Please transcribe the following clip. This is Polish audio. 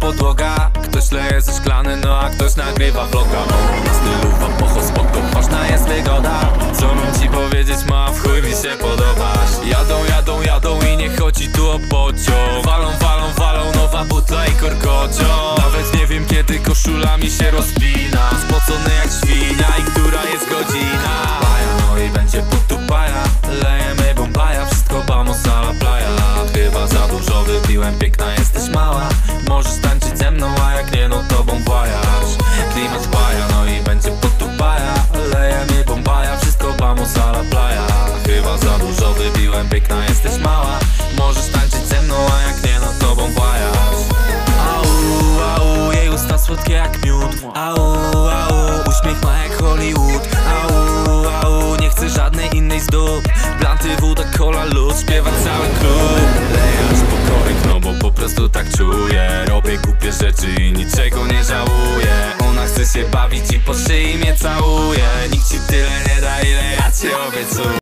podłoga. Ktoś leje ze szklany, no a ktoś nagrywa vloga. Na stylu wapocho spoko, ważna jest wygoda. Co mam ci powiedzieć, ma w chuj mi się podobasz. Jadą i nie chodzi tu o pociąg. Walą, nowa butla i korkocio. Nawet nie wiem kiedy koszula mi się rozpina. Spocony jak świnia i która jest godzina. No i będzie putupaja, lejemy bombaja. Wszystko vamos a la playa. Chyba za dużo wypiłem, piękna jesteś mała. Możesz tańczyć ze mną, a jak nie, no to bon voyage. Klimat paja, no i będzie putupaja, lejemy bombaja. Wszystko vamos a la playa. Chyba za dużo wypiłem, piękna jesteś mała. Możesz tańczyć ze mną, a jak nie, no to bon voyage. Au, jej usta słodkie jak miód. Au, uśmiech ma jak Hollywood. Au, nie chcę żadnej innej zdób. Blanty, woda, cola, lód, śpiewa cały klub. Leję aż po korek, no bo po prostu tak czuję. Robię głupie rzeczy i niczego nie żałuję. Ona chce się bawić i po szyi mnie całuje. Nikt ci tyle nie da, ile ja ci obiecuję.